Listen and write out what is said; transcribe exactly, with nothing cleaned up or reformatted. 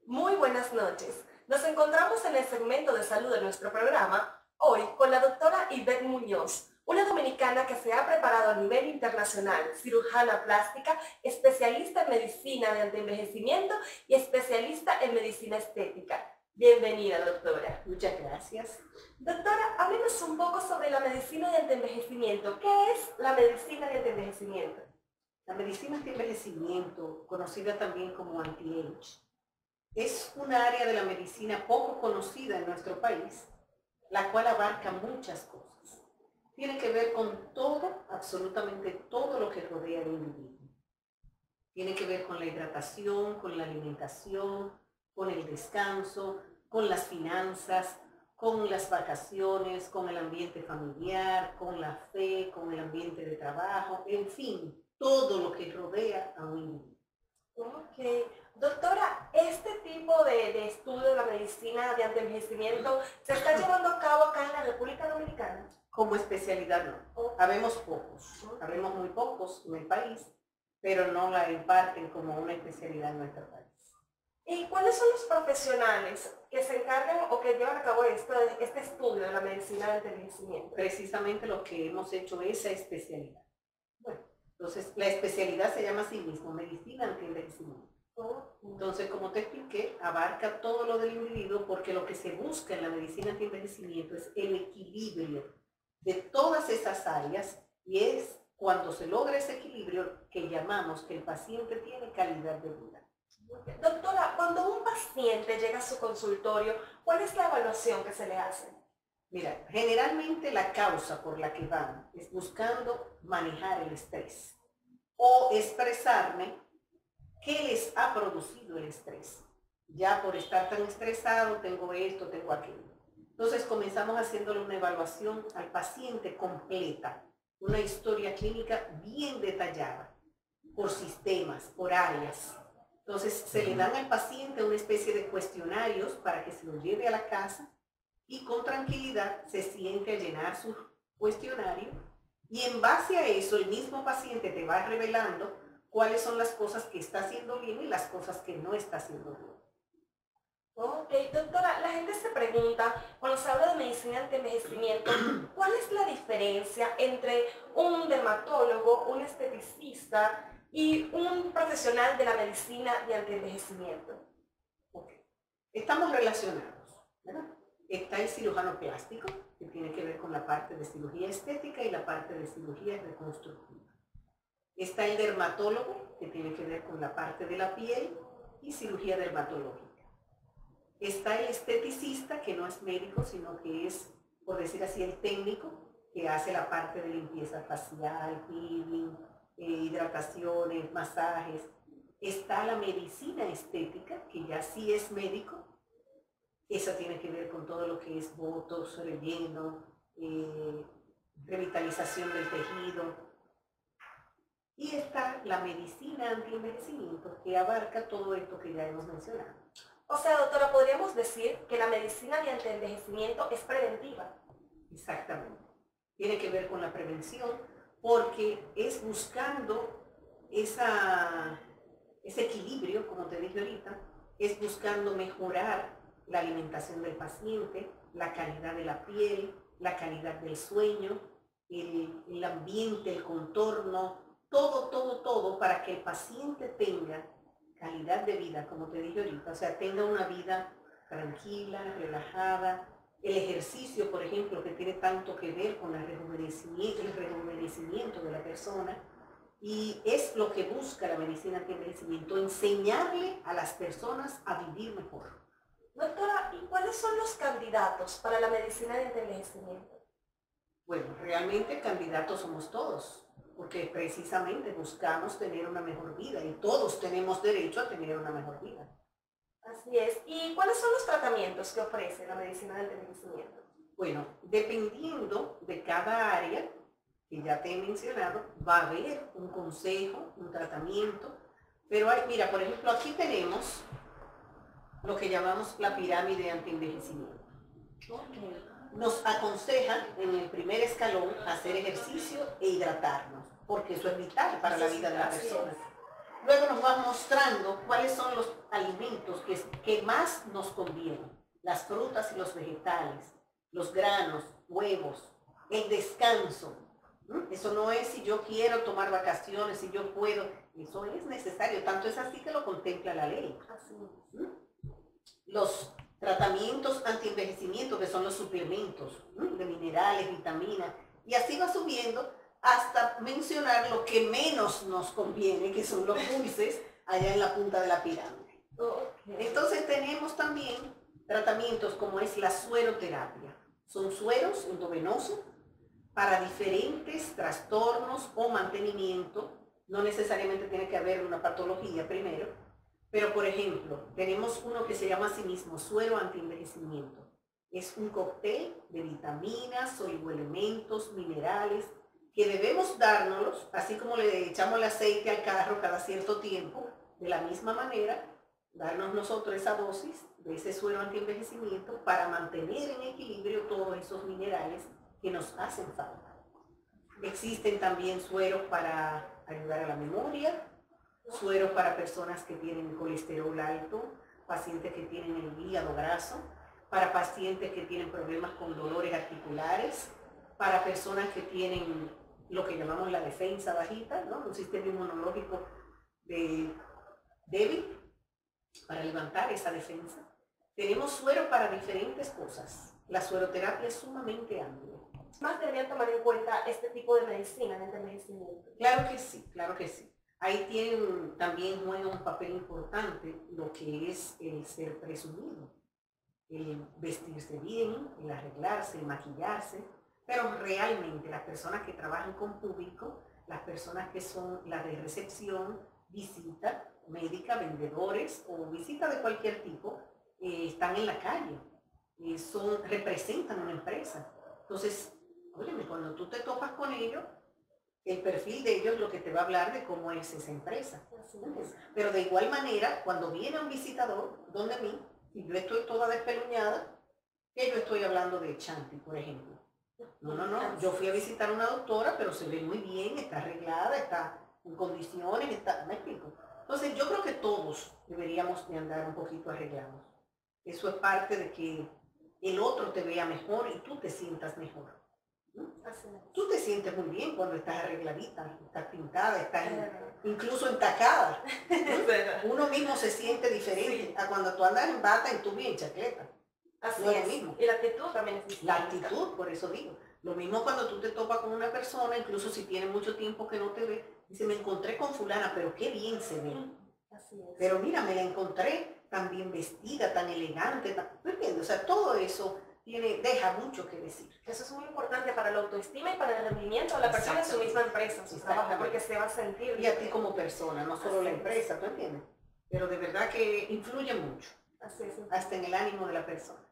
Muy buenas noches. Nos encontramos en el segmento de salud de nuestro programa, hoy con la doctora Ivette Muñoz, una dominicana que se ha preparado a nivel internacional, cirujana plástica, especialista en medicina de antienvejecimiento y especialista en medicina estética. Bienvenida, doctora. Muchas gracias. Doctora, háblenos un poco sobre la medicina de antienvejecimiento. ¿Qué es la medicina de antienvejecimiento? La medicina antienvejecimiento, conocida también como anti-age, es un área de la medicina poco conocida en nuestro país, la cual abarca muchas cosas. Tiene que ver con todo, absolutamente todo lo que rodea al individuo. Tiene que ver con la hidratación, con la alimentación, con el descanso, con las finanzas, con las vacaciones, con el ambiente familiar, con la fe, con el ambiente de trabajo, en fin, todo lo que rodea a un individuo. Ok. Doctora, este tipo de, de estudio de la medicina de antienvejecimiento se está llevando a cabo acá en la República Dominicana. Como especialidad no. Oh, Habemos pocos, ok. habemos muy pocos en el país, pero no la imparten como una especialidad en nuestro país. ¿Y cuáles son los profesionales que se encargan o que llevan a cabo esto, este estudio de la medicina del envejecimiento? Precisamente lo que hemos hecho es esa especialidad. Bueno, entonces la especialidad se llama así mismo, medicina antienvejecimiento. Oh, Entonces, como te expliqué, abarca todo lo del individuo porque lo que se busca en la medicina antienvejecimiento es el equilibrio de todas esas áreas y es cuando se logra ese equilibrio que llamamos que el paciente tiene calidad de vida. doctora, cuando un paciente llega a su consultorio, ¿cuál es la evaluación que se le hace? Mira, generalmente la causa por la que van es buscando manejar el estrés o expresarme qué les ha producido el estrés. Ya por estar tan estresado, tengo esto, tengo aquello. Entonces comenzamos haciéndole una evaluación al paciente completa, una historia clínica bien detallada, por sistemas, por áreas. Entonces se le dan al paciente una especie de cuestionarios para que se lo lleve a la casa y con tranquilidad se siente a llenar su cuestionario y en base a eso el mismo paciente te va revelando cuáles son las cosas que está haciendo bien y las cosas que no está haciendo bien. Ok, doctora, la gente se pregunta, cuando se habla de medicina antienvejecimiento, ¿cuál es la diferencia entre un dermatólogo, un esteticista y un profesional de la medicina de antienvejecimiento? Okay. Estamos relacionados, ¿verdad? Está el cirujano plástico, que tiene que ver con la parte de cirugía estética y la parte de cirugía reconstructiva. Está el dermatólogo, que tiene que ver con la parte de la piel y cirugía dermatológica. Está el esteticista, que no es médico, sino que es, por decir así, el técnico, que hace la parte de limpieza facial, peeling, eh, hidrataciones, masajes. Está la medicina estética, que ya sí es médico. Esa tiene que ver con todo lo que es botox, relleno, eh, revitalización del tejido. Y está la medicina antienvejecimiento, que abarca todo esto que ya hemos mencionado. O sea, doctora, podríamos decir que la medicina de antienvejecimiento es preventiva. Exactamente. Tiene que ver con la prevención porque es buscando esa, ese equilibrio, como te dije ahorita, es buscando mejorar la alimentación del paciente, la calidad de la piel, la calidad del sueño, el, el ambiente, el contorno, todo, todo, todo para que el paciente tenga calidad de vida, como te dije ahorita, o sea, tenga una vida tranquila, relajada. El ejercicio, por ejemplo, que tiene tanto que ver con el rejuvenecimiento, el rejuvenecimiento de la persona, y es lo que busca la medicina antienvejecimiento, enseñarle a las personas a vivir mejor. Doctora, ¿y cuáles son los candidatos para la medicina de antienvejecimiento? Bueno, realmente candidatos somos todos, porque precisamente buscamos tener una mejor vida y todos tenemos derecho a tener una mejor vida. Así es. ¿Y cuáles son los tratamientos que ofrece la medicina del envejecimiento? Bueno, dependiendo de cada área que ya te he mencionado, va a haber un consejo, un tratamiento, pero hay, mira, por ejemplo, aquí tenemos lo que llamamos la pirámide antienvejecimiento. Okay. Nos aconsejan en el primer escalón hacer ejercicio e hidratarnos, porque eso es vital para la vida de la persona. Luego nos va mostrando cuáles son los alimentos que, que más nos convienen. Las frutas y los vegetales, los granos, huevos, el descanso. ¿Mm? Eso no es si yo quiero tomar vacaciones, si yo puedo. Eso es necesario. Tanto es así que lo contempla la ley. Así es. ¿Mm? Los tratamientos antienvejecimiento, que son los suplementos, ¿m? de minerales, vitaminas, y así va subiendo hasta mencionar lo que menos nos conviene, que son los dulces, allá en la punta de la pirámide. Okay. Entonces tenemos también tratamientos como es la sueroterapia. Son sueros endovenosos para diferentes trastornos o mantenimiento. No necesariamente tiene que haber una patología primero, pero por ejemplo, tenemos uno que se llama así mismo suero antienvejecimiento. Es un cóctel de vitaminas, oligoelementos, minerales, que debemos dárnoslos, así como le echamos el aceite al carro cada cierto tiempo, de la misma manera, darnos nosotros esa dosis de ese suero antienvejecimiento para mantener en equilibrio todos esos minerales que nos hacen falta. Existen también sueros para ayudar a la memoria, sueros para personas que tienen colesterol alto, pacientes que tienen el hígado graso, para pacientes que tienen problemas con dolores articulares, para personas que tienen lo que llamamos la defensa bajita, ¿no? Un sistema inmunológico de, débil, para levantar esa defensa. Tenemos suero para diferentes cosas. La sueroterapia es sumamente amplia. ¿Más deberían tomar en cuenta este tipo de medicina en el envejecimiento? Claro que sí, claro que sí. Ahí tienen, también juega un papel importante lo que es el ser presumido, el vestirse bien, el arreglarse, el maquillarse, pero realmente las personas que trabajan con público, las personas que son las de recepción, visita médica, vendedores o visita de cualquier tipo, eh, están en la calle, eh, son, representan una empresa. Entonces, óyeme, cuando tú te topas con ellos, el perfil de ellos es lo que te va a hablar de cómo es esa empresa. Pero de igual manera, cuando viene un visitador donde mí, y yo estoy toda despeluñada, que yo estoy hablando de Chanti, por ejemplo. No, no, no, yo fui a visitar a una doctora, pero se ve muy bien, está arreglada, está en condiciones, está, ¿me explico? Entonces yo creo que todos deberíamos de andar un poquito arreglados. Eso es parte de que el otro te vea mejor y tú te sientas mejor. ¿No? Tú te sientes muy bien cuando estás arregladita, estás pintada, estás en, incluso entacada. ¿No? Uno mismo se siente diferente sí. a cuando tú andas en bata y tú bien chaqueta. Así no es es. lo mismo. Y la actitud también es distinta. La actitud, por eso digo. Lo mismo cuando tú te topas con una persona, incluso si tiene mucho tiempo que no te ve, dice, me encontré con fulana, pero qué bien se ve. Así es. Pero mira, me la encontré tan bien vestida, tan elegante, tan... ¿me entiendes? O sea, todo eso tiene, deja mucho que decir. Eso es muy importante para la autoestima y para el rendimiento de la persona en su misma empresa, en su trabajo, porque se va a sentir. Y a ti como persona, no solo la empresa, ¿tú entiendes? Pero de verdad que influye mucho. Así es. Hasta en el ánimo de la persona.